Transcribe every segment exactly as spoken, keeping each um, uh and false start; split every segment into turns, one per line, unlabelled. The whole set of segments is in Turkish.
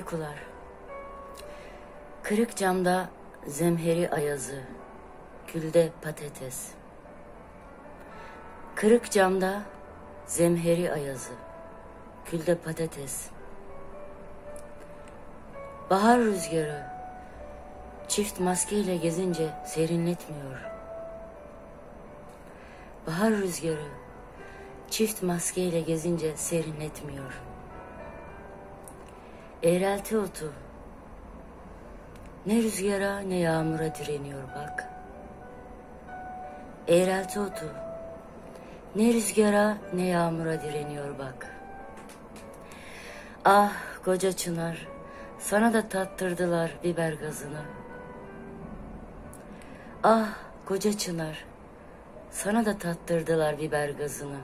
uykular. Kırık camda zemheri ayazı, külde patates. Kırık camda zemheri ayazı, külde patates. Bahar rüzgarı çift maskeyle gezince serinletmiyor. Bahar rüzgarı çift maskeyle gezince serinletmiyor. Eğrelti otu ne rüzgara ne yağmura direniyor bak. Eğrelti otu ne rüzgara ne yağmura direniyor bak. Ah koca çınar, sana da tattırdılar biber gazını. Ah koca çınar, sana da tattırdılar biber gazını.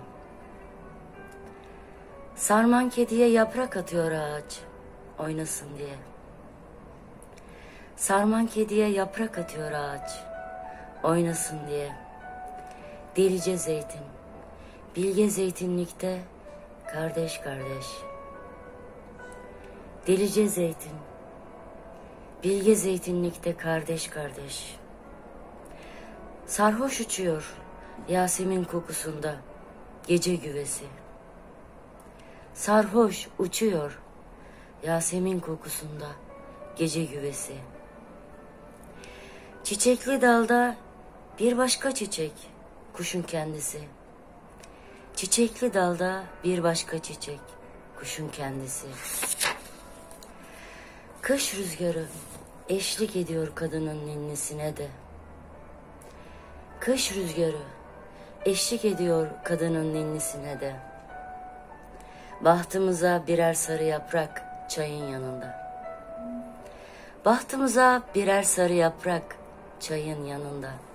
Sarman kediye yaprak atıyor ağaç, oynasın diye. Sarman kediye yaprak atıyor ağaç, oynasın diye. Delice zeytin, bilge zeytinlikte kardeş kardeş. Delice zeytin, bilge zeytinlikte kardeş kardeş. Sarhoş uçuyor Yasemin kokusunda gece güvesi. Sarhoş uçuyor Yasemin kokusunda gece güvesi. Çiçekli dalda bir başka çiçek, kuşun kendisi. Çiçekli dalda bir başka çiçek, kuşun kendisi. Kış rüzgarı eşlik ediyor kadının ninnisine de. Kış rüzgarı eşlik ediyor kadının ninnisine de. Bahtımıza birer sarı yaprak çayın yanında. Bahtımıza birer sarı yaprak çayın yanında.